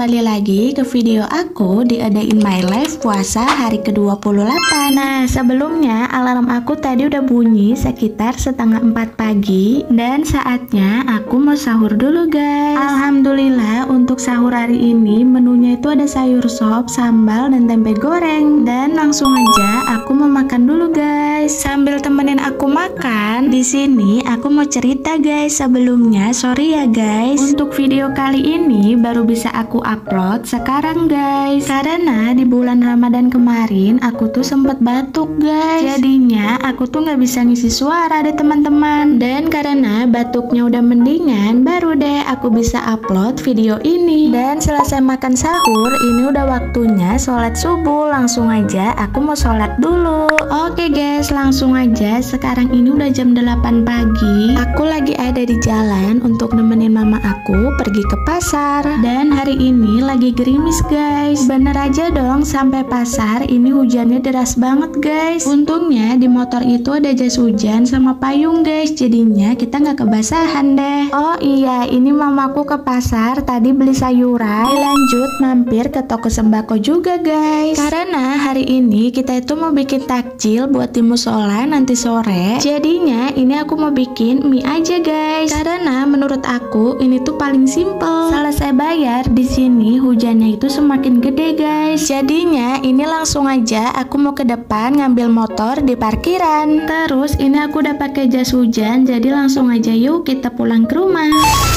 kembali lagi ke video aku di A Day in My Life puasa hari ke-28. Nah, sebelumnya alarm aku tadi udah bunyi sekitar setengah 4 pagi dan saatnya aku mau sahur dulu guys. Alhamdulillah untuk sahur hari ini menunya itu ada sayur sop, sambal, dan tempe goreng. Dan langsung aja aku mau makan dulu guys. Sambil temenin aku makan, di sini aku mau cerita guys. Sebelumnya sorry ya guys, untuk video kali ini baru bisa aku upload sekarang guys, karena di bulan Ramadan kemarin aku tuh sempet batuk guys. Jadinya aku tuh nggak bisa ngisi suara deh teman-teman. Dan karena batuknya udah mendingan, baru deh aku bisa upload video ini. Dan selesai makan sahur, ini udah waktunya sholat subuh. Langsung aja aku mau sholat dulu. Oke guys, langsung aja. Sekarang ini udah jam 8 pagi. Aku lagi ada di jalan untuk nemenin mama aku pergi ke pasar. Dan hari ini lagi gerimis guys. Bener aja dong, sampai pasar ini hujannya deras banget guys. Untungnya di motor itu ada jas hujan sama payung guys, jadinya kita nggak kebasahan deh. Oh iya, ini mamaku ke pasar tadi beli sayuran, lanjut mampir ke toko sembako juga guys, karena hari ini kita itu mau bikin takjil buat di musola nanti sore. Jadinya ini aku mau bikin mie aja guys, karena menurut aku ini tuh paling simple. Selesai bayar, di sini hujannya itu semakin gede guys. Jadinya ini langsung aja aku mau ke depan ngambil motor di parkiran. Terus ini aku udah pakai jas hujan, jadi langsung aja yuk kita pulang ke rumah.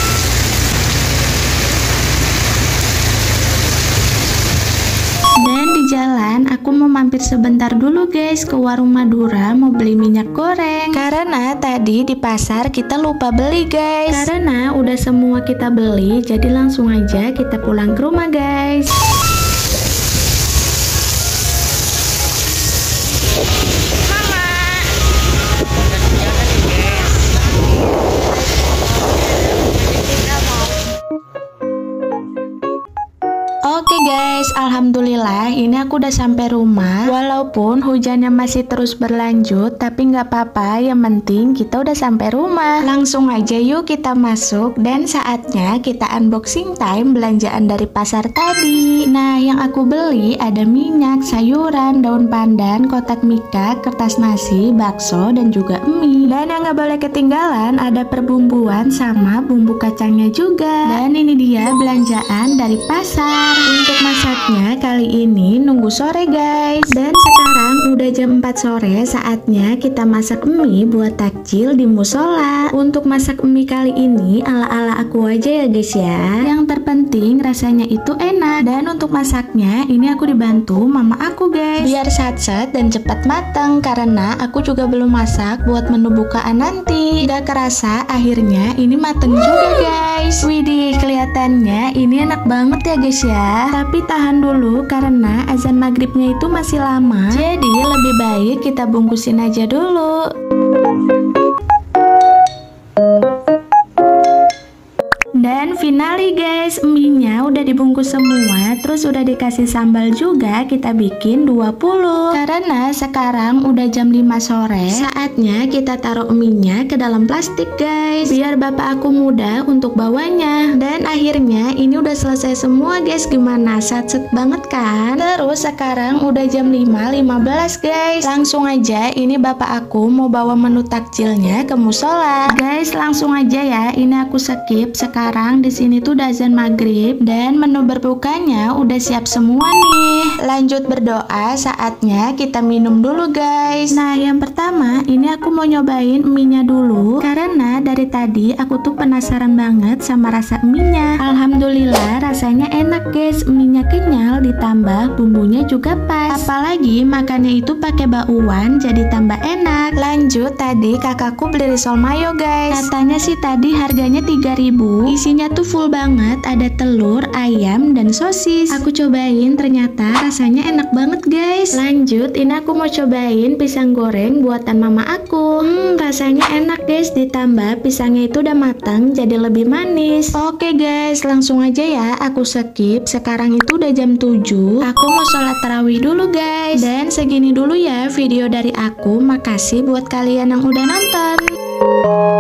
Dan di jalan aku mau mampir sebentar dulu guys ke warung Madura mau beli minyak goreng, karena tadi di pasar kita lupa beli guys. Karena udah semua kita beli, jadi langsung aja kita pulang ke rumah guys. Oke guys, alhamdulillah ini aku udah sampai rumah. Walaupun hujannya masih terus berlanjut, tapi nggak apa-apa, yang penting kita udah sampai rumah. Langsung aja yuk kita masuk dan saatnya kita unboxing time belanjaan dari pasar tadi. Nah, yang aku beli ada minyak, sayuran, daun pandan, kotak mika, kertas nasi, bakso, dan juga mie. Dan yang nggak boleh ketinggalan ada perbumbuan sama bumbu kacangnya juga. Dan ini dia belanjaan dari pasar. Untuk masaknya kali ini nunggu sore guys. Dan sekarang udah jam 4 sore, saatnya kita masak mie buat takjil di musola. Untuk masak mie kali ini ala-ala aku aja ya guys ya. Yang terpenting rasanya itu enak. Dan untuk masaknya ini aku dibantu mama aku guys, biar sat-sat dan cepat matang, karena aku juga belum masak buat menu bukaan nanti. Gak kerasa akhirnya ini mateng juga guys. Widih, kelihatannya ini enak banget ya guys ya. Tapi tahan dulu karena azan maghribnya itu masih lama, jadi lebih baik kita bungkusin aja dulu. Dan finally guys, mie-nya udah dibungkus semua, terus udah dikasih sambal juga. Kita bikin 20. Karena sekarang udah jam 5 sore, saatnya kita taruh mie-nya ke dalam plastik guys, biar bapak aku mudah untuk bawanya. Dan akhirnya ini udah selesai semua guys. Gimana, satset banget kan? Terus sekarang udah jam 5.15 guys. Langsung aja ini bapak aku mau bawa menu takjilnya ke musola. Guys, langsung aja ya, ini aku skip. Sekarang di sini tuh udah azan maghrib dan menu berbukanya udah siap semua nih. Lanjut berdoa, saatnya kita minum dulu guys. Nah, yang pertama ini aku mau nyobain mie-nya dulu, karena dari tadi aku tuh penasaran banget sama rasa mie-nya. Alhamdulillah rasanya enak guys, mie-nya kenyal ditambah bumbunya juga pas. Apalagi makannya itu pakai bakwan, jadi tambah enak. Lanjut, tadi kakakku beli risol mayo guys. Katanya sih tadi harganya 3.000. Isinya tuh full banget, ada telur, ayam, dan sosis. Aku cobain, ternyata rasanya enak banget guys. Lanjut, ini aku mau cobain pisang goreng buatan mama aku. Rasanya enak guys, ditambah pisangnya itu udah matang jadi lebih manis. Oke guys, langsung aja ya aku skip. Sekarang itu udah jam 7. Aku mau sholat tarawih dulu guys. Dan segini dulu ya video dari aku. Makasih buat kalian yang udah nonton.